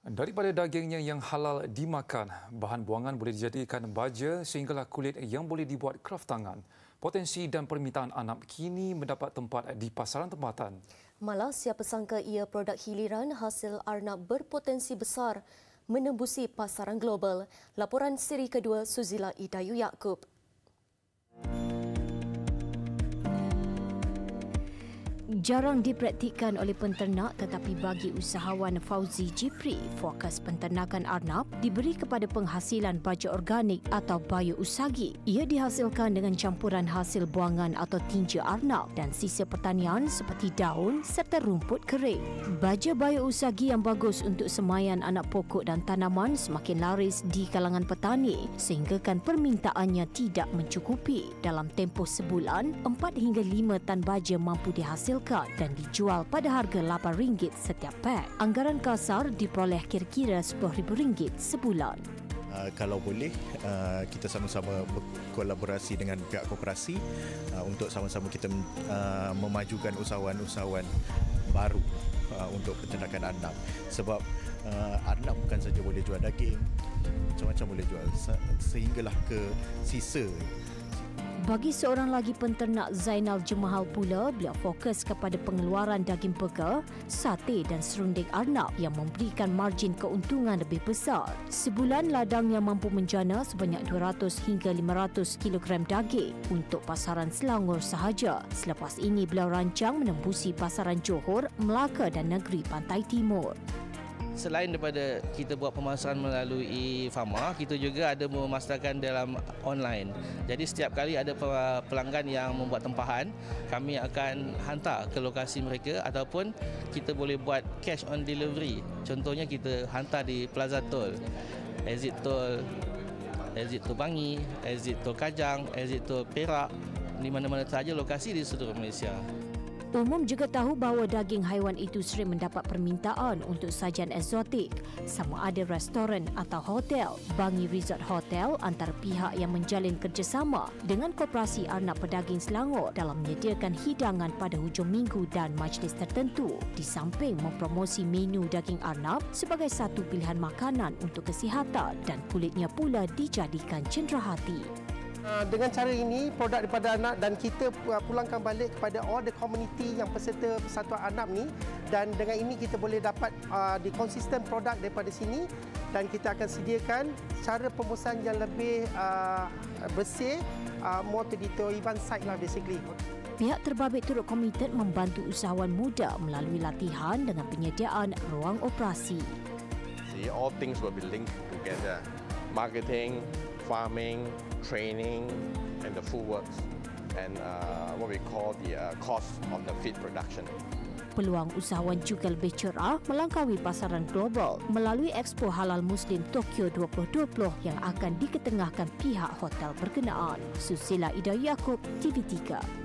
Daripada dagingnya yang halal dimakan, bahan buangan boleh dijadikan baja sehinggalah kulit yang boleh dibuat kraf tangan. Potensi dan permintaan Arnab kini mendapat tempat di pasaran tempatan. Malah siapa sangka ia produk hiliran hasil Arnab berpotensi besar menembusi pasaran global. Laporan siri kedua Suzila Idayu Yaakob. Jarang dipraktikkan oleh penternak tetapi bagi usahawan Fauzi Jipri, fokus penternakan Arnab diberi kepada penghasilan baja organik atau biousagi. Ia dihasilkan dengan campuran hasil buangan atau tinja Arnab dan sisa pertanian seperti daun serta rumput kering. Baja biousagi yang bagus untuk semaian anak pokok dan tanaman semakin laris di kalangan petani sehinggakan permintaannya tidak mencukupi. Dalam tempoh sebulan, 4 hingga 5 tan baja mampu dihasilkan dan dijual pada harga RM8 setiap pak. Anggaran kasar diperoleh kira-kira RM10,000 sebulan. Kalau boleh, kita sama-sama berkolaborasi dengan pihak koperasi untuk sama-sama kita memajukan usahawan-usahawan baru untuk peternakan Arnab. Sebab Arnab bukan saja boleh jual daging, macam-macam boleh jual sehinggalah ke sisa. Bagi seorang lagi penternak Zainal Jemahal pula, beliau fokus kepada pengeluaran daging pega, sate dan serunding Arnab yang memberikan margin keuntungan lebih besar. Sebulan ladangnya mampu menjana sebanyak 200 hingga 500 kilogram daging untuk pasaran Selangor sahaja. Selepas ini beliau rancang menembusi pasaran Johor, Melaka dan negeri Pantai Timur. Selain daripada kita buat pemasaran melalui farma, kita juga ada memasarkan dalam online. Jadi setiap kali ada pelanggan yang membuat tempahan, kami akan hantar ke lokasi mereka ataupun kita boleh buat cash on delivery. Contohnya kita hantar di Plaza Tol, exit Tol Bangi, exit Tol Kajang, exit Tol Perak, di mana-mana sahaja lokasi di seluruh Malaysia. Umum juga tahu bahawa daging haiwan itu sering mendapat permintaan untuk sajian eksotik. Sama ada restoran atau hotel. Bangi Resort Hotel antara pihak yang menjalin kerjasama dengan Koperasi Arnab Pedaging Selangor dalam menyediakan hidangan pada hujung minggu dan majlis tertentu. Di samping mempromosi menu daging Arnab sebagai satu pilihan makanan untuk kesihatan dan kulitnya pula dijadikan cenderahati. Dengan cara ini, produk daripada Arnab dan kita pulangkan balik kepada all the community yang peserta persatuan Arnab ni, dan dengan ini kita boleh dapat di konsisten produk daripada sini dan kita akan sediakan cara pemesanan yang lebih bersih, more to detail, even site lah basically. Pihak terbabit turut komited membantu usahawan muda melalui latihan dengan penyediaan ruang operasi. See, all things will be linked together. Marketing, farming, training, and the food works, and what we call the cost of the feed production. Peluang usahawan juga lebih cerah melangkaui pasaran global melalui Expo Halal Muslim Tokyo 2020 yang akan diketengahkan pihak hotel berkenaan. Suzila Idayu Yaakob, TV3.